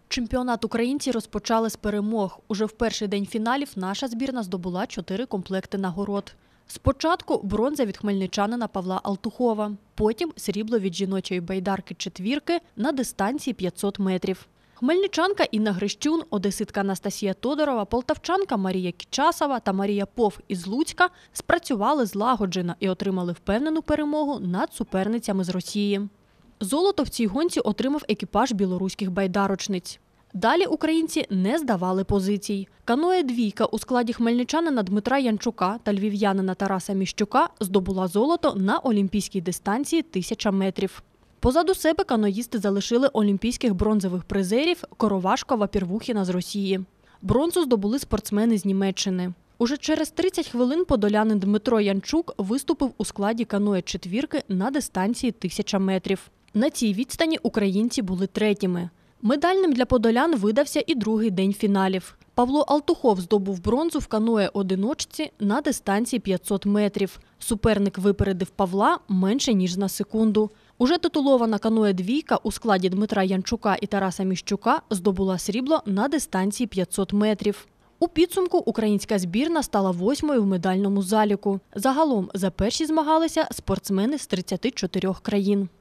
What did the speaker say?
Чемпіонат українці розпочали з перемог. Уже в перший день фіналів наша збірна здобула 4 комплекти нагород. Спочатку бронза від хмельничанина Павла Алтухова, потім срібло від жіночої байдарки «Четвірки» на дистанції 500 метрів. Хмельничанка Інна Грищун, одеситка Анастасія Тодорова, полтавчанка Марія Кічасова та Марія Пов із Луцька спрацювали злагоджено і отримали впевнену перемогу над суперницями з Росії. Золото в цій гонці отримав екіпаж білоруських байдарочниць. Далі українці не здавали позицій. Каноe-двійка у складі хмельничанина Дмитра Янчука та львів'янина Тараса Міщука здобула золото на олімпійській дистанції 1000 метрів. Позаду себе каноїсти залишили олімпійських бронзових призерів Коровашкова, Первухіна з Росії. Бронзу здобули спортсмени з Німеччини. Уже через 30 хвилин подолянин Дмитро Янчук виступив у складі каноe-четвірки на дистанції 1000 метрів. На цій відстані українці були третіми. Медальним для подолян видався і другий день фіналів. Павло Алтухов здобув бронзу в каноe-одиночці на дистанції 500 метрів. Суперник випередив Павла менше ніж на секунду. Уже титулована каноe-двійка у складі Дмитра Янчука і Тараса Міщука здобула срібло на дистанції 500 метрів. У підсумку українська збірна стала 8-ю в медальному заліку. Загалом за перші змагалися спортсмени з 34 країн.